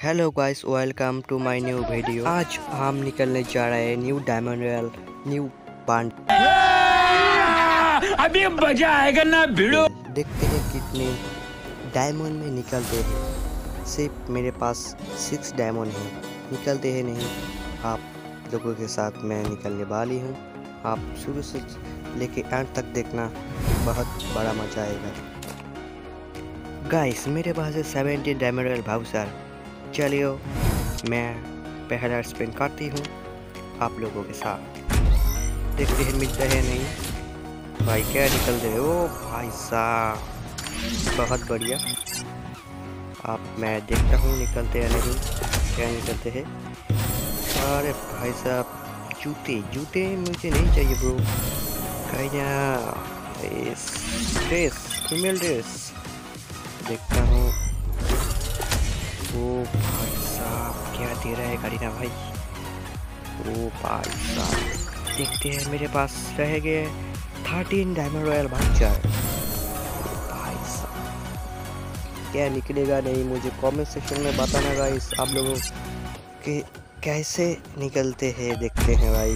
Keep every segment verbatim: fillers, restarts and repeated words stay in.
Hello guys, welcome to my new video. आज हम निकलने जा रहे हैं new diamond royal new bond. अभी मजा आएगा ना भिड़ो। देखते हैं कितने डायमंड में निकलते हैं। सिर्फ मेरे पास सिक्स डायमंड है, निकलते हैं नहीं। आप लोगों के साथ मैं निकलने वाली हूँ। आप शुरू से लेके एंड तक देखना, बहुत बड़ा मजा आएगा। गाइस मेरे पास है सेवेंटीन डायमंड रॉयल भाउचर। चलिए मैं पहला स्पिन करती हूँ आप लोगों के साथ। देखते हैं मिलता है नहीं। भाई क्या निकल रहे हो भाई साहब, बहुत बढ़िया। आप मैं देखता हूँ निकलते हैं नहीं, क्या निकलते हैं। अरे भाई साहब जूते जूते मुझे नहीं चाहिए ब्रो। ड्रेस फीमेल ड्रेस देखता हूँ। ओ भाई साहब क्या दे रहा है करीना भाई। ओ भाई साहब देखते हैं, मेरे पास रह गए थर्टीन डायमंड रॉयल भाउचर। भाई साहब क्या निकलेगा नहीं, मुझे कमेंट सेक्शन में बताना गाइस आप लोगों के कैसे निकलते हैं। देखते हैं भाई।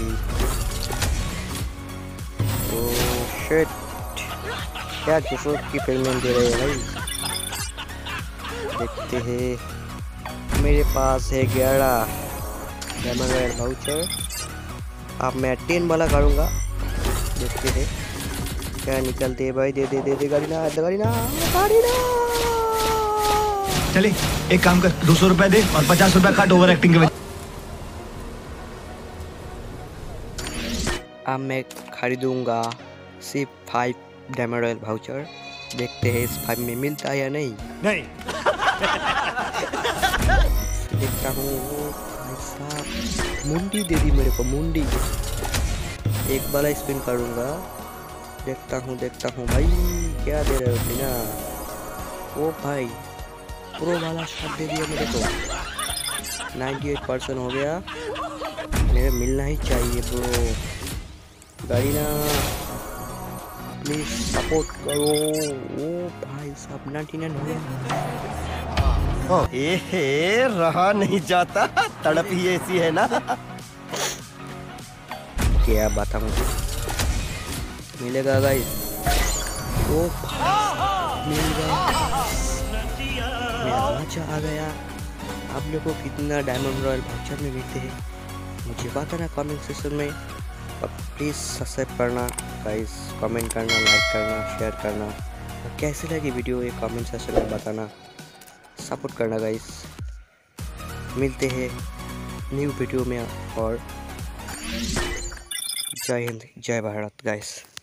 ओ शिट क्या किस्मत की पेमेंट दे रहे हैं भाई। देखते हैं मेरे पास है ग्यारह डायमंड रॉयल भाउचर। अब मैं टेन वाला करूँगा। देखते हैं क्या निकलते हैं भाई। दे दे दे दे गाड़ी ना गाड़ी ना गाड़ी ना। चले एक काम कर, दो सौ रुपए दे और पचास रुपए काट ओवर एक्टिंग के वजह। अब मैं खरीदूंगा सिर्फ फाइव डायमंड रॉयल भाउचर। देखते हैं इस फाइव में मिलता है या नहीं। नहीं देखता हूँ भाई साहब मुंडी दे दी मेरे को, मुंडी। एक वाला स्पिन करूँगा। देखता हूँ देखता हूँ भाई क्या दे रहे हो बिना। ओ भाई प्रो वाला शॉट दे दिया मेरे को। अट्ठानवे परसेंट हो गया, मेरे मिलना ही चाहिए ब्रो। गाड़ी ना प्लीज सपोर्ट करो। ओ भाई साहब निन्यानवे हो गया। ए रहा नहीं जाता, तड़प ही ऐसी है ना। क्या बताऊं, मिलेगा गाइस। ओ मिल गया, मेरा मजा आ गया। आप लोगों को कितना डायमंड रॉयल भाउचर में मिलते हैं मुझे बताना कमेंट सेक्शन में। अब प्लीज़ सब्सक्राइब करना गाइस, कमेंट करना, लाइक करना, शेयर करना। और कैसी लगी वीडियो ये कमेंट सेक्शन में बताना, सपोर्ट करना गाइस। मिलते हैं न्यू वीडियो में और जय हिंद जय भारत गाइस।